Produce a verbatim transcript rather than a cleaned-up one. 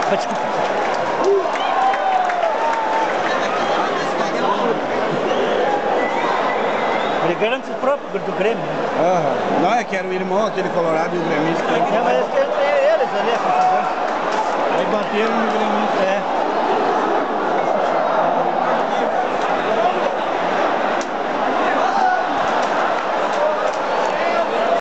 Desculpa. Brigaram-se próprio do Grêmio. Aham. Não, é que era o irmão, aquele colorado e o gremista. É, mas é eles ali, a confusão. Aí bateram no gremista. É.